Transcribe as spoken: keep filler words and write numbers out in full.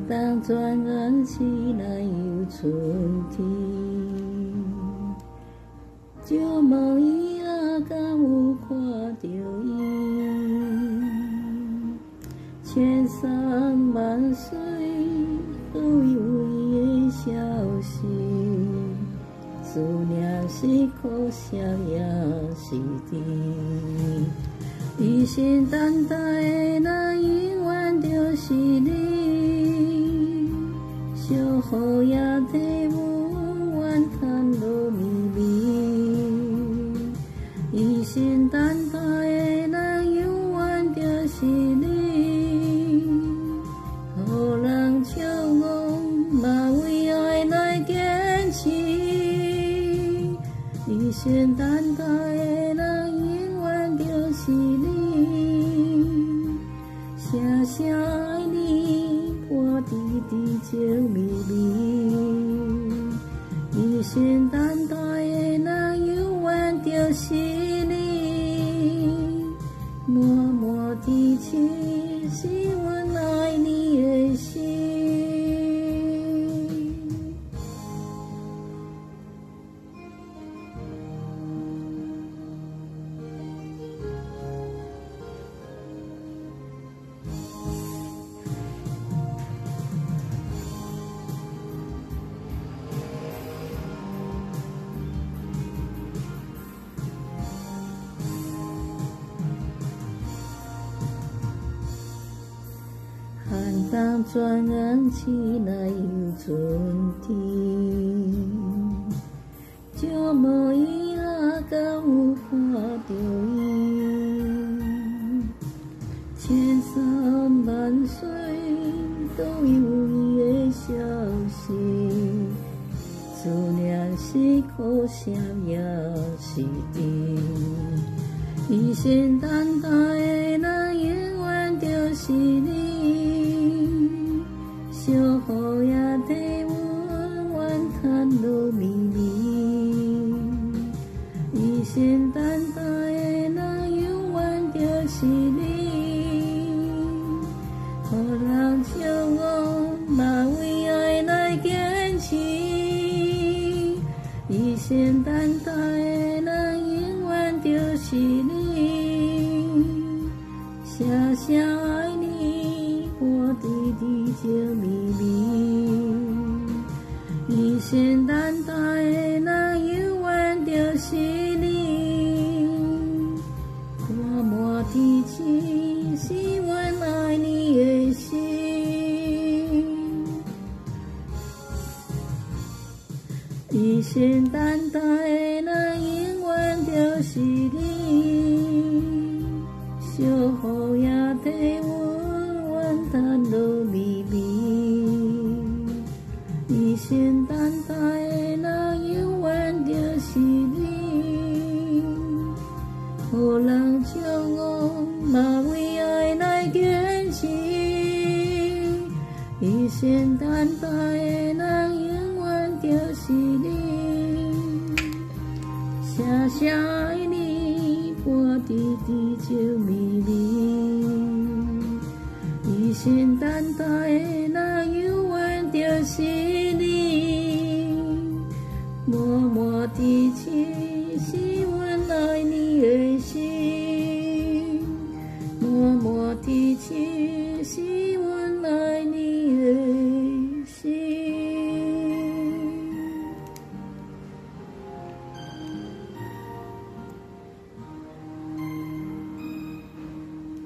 当转眼起来又春天，借问伊啊，敢有看到伊？千山万水，都有伊的消息。思念是苦涩也是甜，一心等待的人永远就是你。小雨也替阮怨叹落绵绵，一心等待的人永远就是你。予人笑我嘛为爱来坚持，一心等待的人永远就是你。声声爱你，伴滴滴情绵绵，一心等待的人永远就是你。默默提起是阮爱你的心。寒冬转眼起来又春天，借问伊啊，敢有看到伊？千山万水都有伊的消息，思念是苦涩也是甜，一心等待的人永远就是你。小雨也替阮怨叹落绵绵，一心等待的人永远就是你。予人笑我嘛为爱来坚持，一心等待的人永远就是你。声声爱你，伴滴滴情绵绵，一心等待的人永远就是你。我莫提起是阮爱你的心，一心等待的人永远就是你。小雨也替阮怨叹落绵绵，一心等待的人永远就是你。予人笑我嘛为爱来坚持，一心等待的人永远就是你。声声爱你，伴滴滴情绵绵，一心等待的